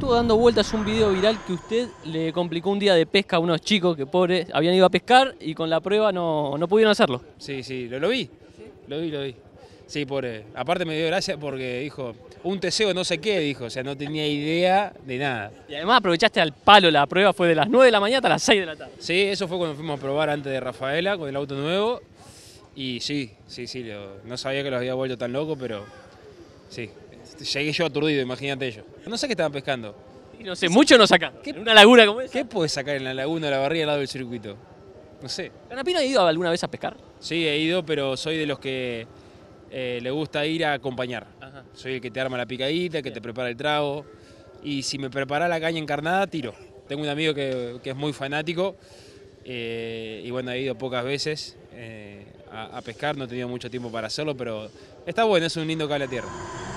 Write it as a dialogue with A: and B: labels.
A: estuvo dando vueltas un video viral que usted le complicó un día de pesca a unos chicos que, pobres, habían ido a pescar y con la prueba no pudieron hacerlo.
B: Sí, sí, lo vi. Lo vi. Sí, pobre. Aparte me dio gracia porque dijo, un teseo no sé qué, dijo, o sea, no tenía idea de nada.
A: Y además aprovechaste al palo, la prueba fue de las 9 de la mañana hasta las 6 de la tarde.
B: Sí, eso fue cuando fuimos a probar antes de Rafaela con el auto nuevo. Y sí, no sabía que los había vuelto tan loco, pero sí. Llegué yo aturdido, imagínate ello. No sé qué estaban pescando.
A: Y no sé, mucho no sacan. En una laguna como esa.
B: ¿Qué puedes sacar en la laguna de la barriga al lado del circuito? No sé.
A: ¿Canapino ha ido alguna vez a pescar?
B: Sí, he ido, pero soy de los que le gusta ir a acompañar.
A: Ajá.
B: Soy el que te arma la picadita, el que te prepara el trago. Y si me prepara la caña encarnada, tiro. Tengo un amigo que es muy fanático y bueno, he ido pocas veces a pescar, no he tenido mucho tiempo para hacerlo, pero está bueno, es un lindo cable a tierra.